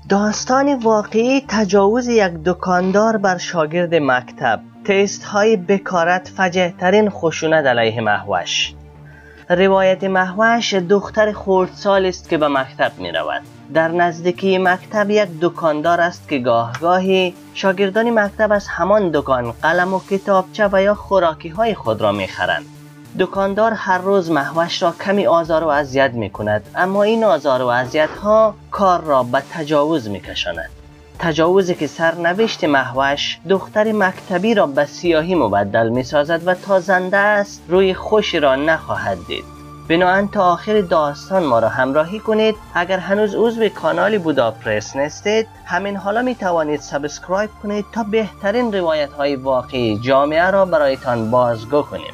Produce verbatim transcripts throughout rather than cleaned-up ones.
داستان واقعی تجاوز یک دکاندار بر شاگرد مکتب. تست های بکارت فجیع ترین خشونت علیه مهوش. روایت مهوش دختر خردسال است که به مکتب می رود. در نزدیکی مکتب یک دکاندار است که گاه گاهی شاگردان مکتب از همان دکان قلم و کتابچه و یا خوراکی های خود را می خرند. دکاندار هر روز مهوش را کمی آزار و اذیت می کند، اما این آزار و اذیت ها کار را به تجاوز می کشاند. تجاوزی که سرنوشت مهوش دختر مکتبی را به سیاهی مبدل می سازد و تا زنده است روی خوشی را نخواهد دید. بنابراین تا آخر داستان ما را همراهی کنید. اگر هنوز عضو کانال بودا پرس نیستید، همین حالا می توانید سابسکرایب کنید تا بهترین روایت های واقعی جامعه را برایتان بازگو کنیم.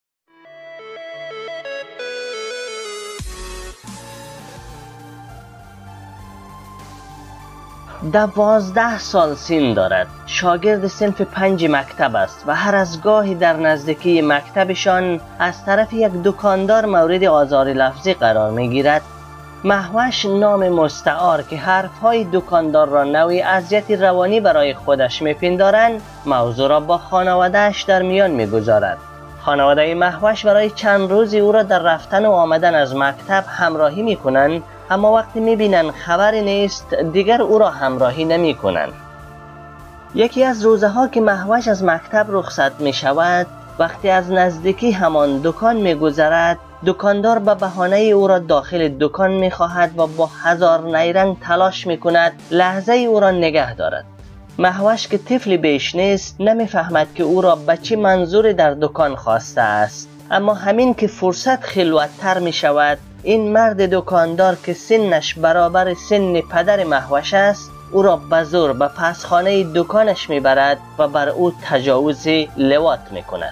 دوازده سال سن دارد. شاگرد صنف پنج مکتب است و هر از گاهی در نزدیکی مکتبشان از طرف یک دکاندار مورد آزار لفظی قرار می گیرد. مهوش نام مستعار که حرفهای دکاندار را نوعی اذیت روانی برای خودش می پندارند، موضوع را با خانوادهش در میان می گذارد. خانواده مهوش برای چند روزی او را در رفتن و آمدن از مکتب همراهی می کنند، اما وقتی میبینن خبری نیست دیگر او را همراهی نمی کنند. یکی از روزه ها که مهوش از مکتب رخصت می شود، وقتی از نزدیکی همان دکان می گذرد، دکاندار به بهانه او را داخل دکان می خواهد و با هزار نیرنگ تلاش می کند لحظه او را نگه دارد. مهوش که طفل بیش نیست نمیفهمد که او را به چه منظور در دکان خواسته است، اما همین که فرصت خلوت‌تر می شود، این مرد دکاندار که سنش برابر سن پدر مهوش است او را به زور به پسخانه دکانش میبرد و بر او تجاوز لواط میکند.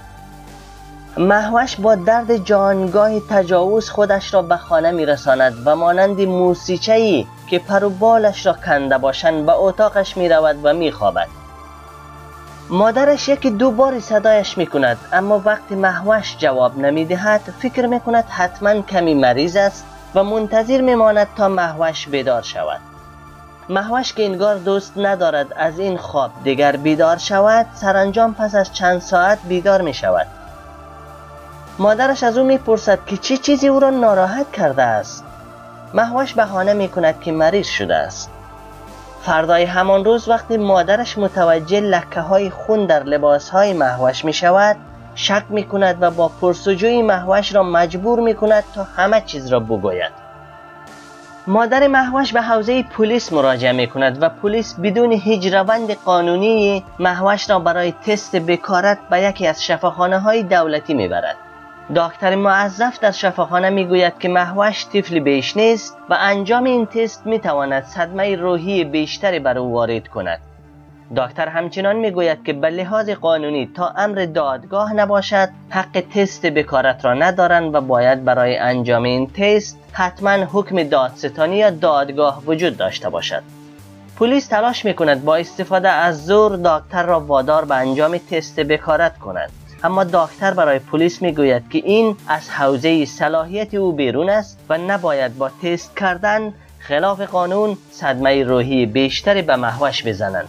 مهوش با درد جانگاه تجاوز خودش را به خانه میرساند و مانند موسیچه‌ای که پر و بالش را کنده باشند به اتاقش میرود و میخوابد. مادرش یکی دو بار صدایش میکند، اما وقتی مهوش جواب نمیدهد فکر میکند حتما کمی مریض است و منتظر میماند تا مهوش بیدار شود. مهوش که انگار دوست ندارد از این خواب دیگر بیدار شود، سرانجام پس از چند ساعت بیدار میشود. مادرش از او میپرسد که چه چی چیزی او را ناراحت کرده است. مهوش بهانه میکند که مریض شده است. فردای همان روز وقتی مادرش متوجه لکه های خون در لباس های مهوش می شود، شک می کند و با پرسجوی مهوش را مجبور می کند تا همه چیز را بگوید. مادر مهوش به حوزه پلیس مراجعه می کند و پلیس بدون هیچ روند قانونی مهوش را برای تست بکارت به یکی از شفاخانه های دولتی می برد. دکتر موظف در شفاخانه میگوید که مهوش طفل بیش نیست و انجام این تست میتواند صدمه روحی بیشتری بر او وارد کند. دکتر همچنان میگوید که به لحاظ قانونی تا امر دادگاه نباشد حق تست بکارت را ندارند و باید برای انجام این تست حتما حکم دادستانی یا دادگاه وجود داشته باشد. پلیس تلاش میکند با استفاده از زور دکتر را وادار به انجام تست بکارت کند، اما دکتر برای پلیس میگوید که این از حوزه صلاحیت او بیرون است و نباید با تست کردن خلاف قانون صدمه روحی بیشتری به مهوش بزنند.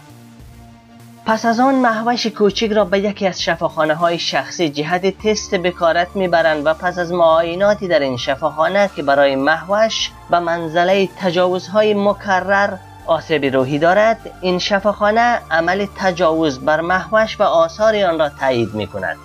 پس از آن مهوش کوچک را به یکی از شفاخانه های شخصی جهت تست بکارت میبرند و پس از معایناتی در این شفاخانه که برای مهوش به منزله تجاوزهای مکرر آسیب روحی دارد، این شفاخانه عمل تجاوز بر مهوش و آثار آن را تایید می کند.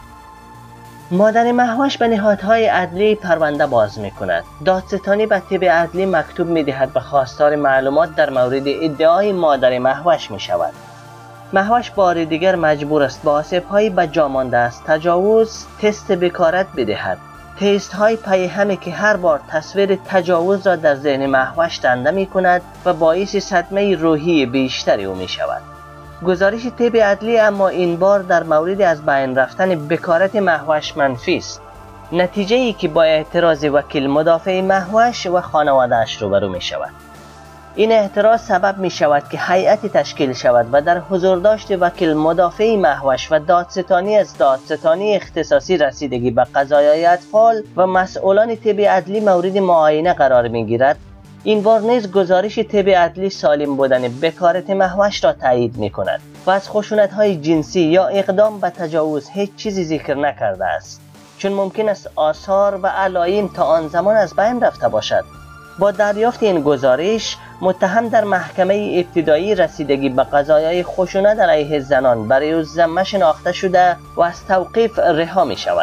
مادر مهوش به نهادهای عدلی پرونده باز می کند. دادستانی به طب عدلی مکتوب می دهد به خواستار معلومات در مورد ادعای مادر مهوش می شود. مهوش بار دیگر مجبور است با آسیب‌های به جا مانده از تجاوز تست بکارت بدهد. تست های پی همه که هر بار تصویر تجاوز را در ذهن مهوش دنده می کند و باعث صدمه روحی بیشتری او می شود. گزارش طب عدلی اما این بار در مورد از بین رفتن بکارت مهوش منفی است. نتیجه ای که با اعتراض وکیل مدافع مهوش و خانواده‌اش روبرو می شود. این اعتراض سبب می شود که هیئتی تشکیل شود و در حضور داشت وکیل مدافع مهوش و دادستانی از دادستانی اختصاصی رسیدگی به قضایای اطفال و مسئولان طب عدلی مورد معاینه قرار می گیرد. این بار نیز گزارش طب عدلی سالم بودن بکارت مهوش را تایید می کند و از خشونت‌های جنسی یا اقدام به تجاوز هیچ چیزی ذکر نکرده است، چون ممکن است آثار و علائم تا آن زمان از بین رفته باشد. با دریافت این گزارش، متهم در محکمه ابتدایی رسیدگی به قضایای خشونت علیه زنان برای او ذمه شناخته شده و از توقیف رها می شود.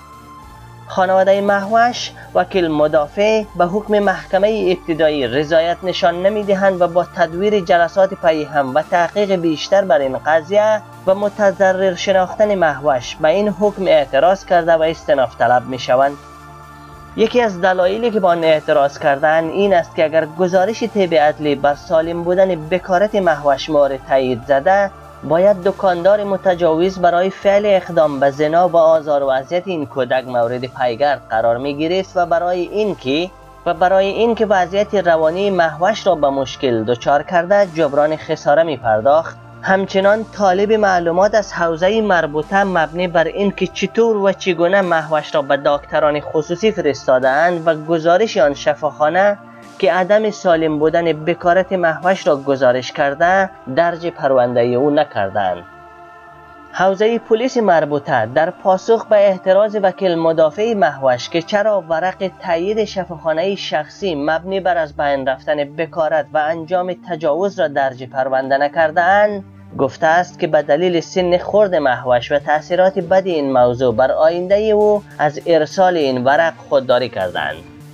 خانواده مهوش وکیل مدافع به حکم محکمه ابتدایی رضایت نشان نمی دهند و با تدویر جلسات پی هم و تحقیق بیشتر بر این قضیه و متضرر شناختن مهوش به این حکم اعتراض کرده و استئناف طلب می شوند. یکی از دلایلی که با آن اعتراض کردن این است که اگر گزارش طب عدلی بر سالم بودن بکارت مهوش مورد تایید زده، باید دکاندار متجاوز برای فعل اقدام به زنا و آزار و اذیت این کودک مورد پیگرد قرار می گرفت و برای اینکه و برای اینکه وضعیت روانی مهوش را به مشکل دچار کرده جبران خساره می پرداخت. همچنان طالب معلومات از حوزه مربوطه مبنی بر اینکه چطور و چگونه مهوش را به دکتران خصوصی فرستاده‌اند و گزارش آن شفاخانه که عدم سالم بودن بکارت مهوش را گزارش کرده درج پرونده او نکردند. حوزه پلیس مربوطه در پاسخ به اعتراض وکیل مدافع مهوش که چرا ورق تایید شفاخانه شخصی مبنی بر از بین رفتن بکارت و انجام تجاوز را درج پرونده نکرده‌اند، گفته است که به دلیل سن خرد مهوش و تأثیرات بد این موضوع بر آینده او از ارسال این ورق خودداری کردند.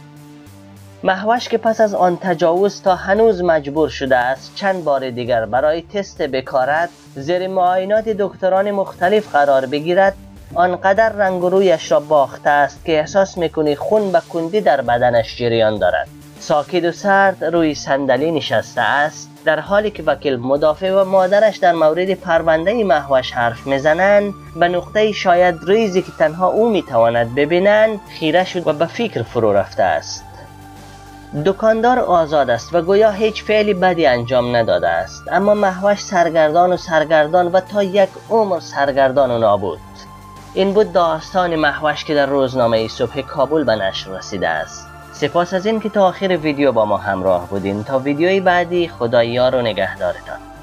مهوش که پس از آن تجاوز تا هنوز مجبور شده است چند بار دیگر برای تست بکارت زیر معاینات دکتران مختلف قرار بگیرد، آنقدر رنگ و رویش را باخته است که احساس میکنی خون به کندی در بدنش جریان دارد. ساکت و سرد روی صندلی نشسته است در حالی که وکیل مدافع و مادرش در مورد پرونده مهوش حرف میزنند. به نقطه شاید ریزی که تنها او میتواند ببینند خیره شد و به فکر فرو رفته است. دکاندار آزاد است و گویا هیچ فعلی بدی انجام نداده است، اما مهوش سرگردان و سرگردان و تا یک عمر سرگردان و نابود. این بود داستان مهوش که در روزنامه صبح کابل به نشر رسیده است. سپاس از این که تا آخر ویدیو با ما همراه بودین. تا ویدیوی بعدی، خدا یار و نگهدارتان.